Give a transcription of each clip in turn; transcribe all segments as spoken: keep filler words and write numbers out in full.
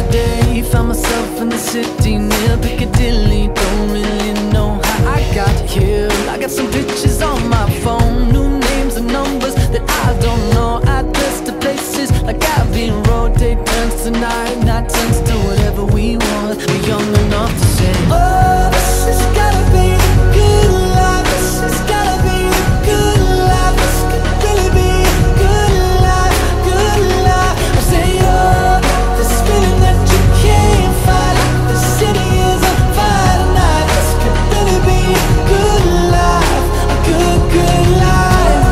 day, found myself in the city near Piccadilly. Don't really know how I got here. I got some pictures on my phone, new names and numbers that I don't know. Address to places like Abbey Road. Day turns to night, night turns to whatever we want. We're young enough to say, oh, this has gotta be the good life. This has gotta be the good life. This could really be the good life, good life. I say, oh, this feeling that you can't fight. The city is on fire tonight. This could really be a good life, a good, good life.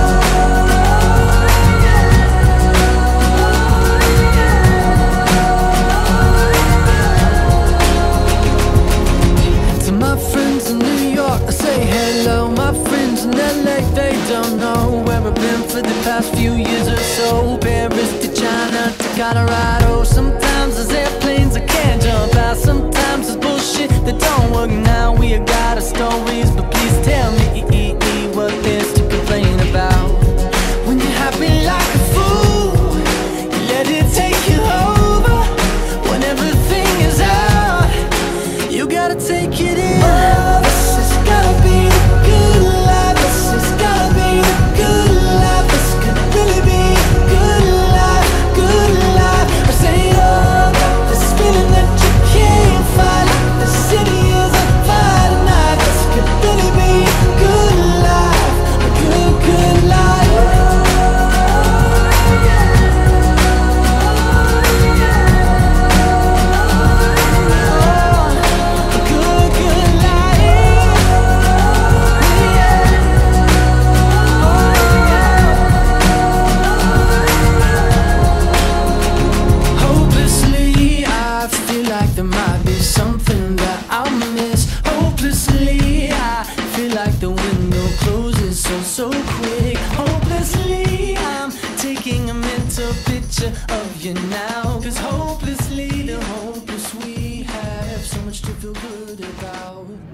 To my friends in New York, I say hello. My friends in L A, they don't know where I've been for the past few years or so. Paris to China to Colorado. Sometimes there's airplanes I can't jump out. Sometimes there's bullshit that don't work now. We have got our stories, but please tell me what there's to complain about. When you're happy like a fool, you let it take you over. When everything is out, you gotta take it in. Oh, this has gotta be the good life. This has gotta be the good life. This could really be a good life, good life. I say, oh, this feeling that you can't fight. The city is on fire tonight. This could really be a good life, a good, good life. A good, good life. Hopelessly, I feel like there might be something that I'll miss. Hopelessly, I feel like the window closes so, so quick. Hopelessly, I'm taking a mental picture of you now. Cause hopelessly, the hopeless we have so much to feel good about.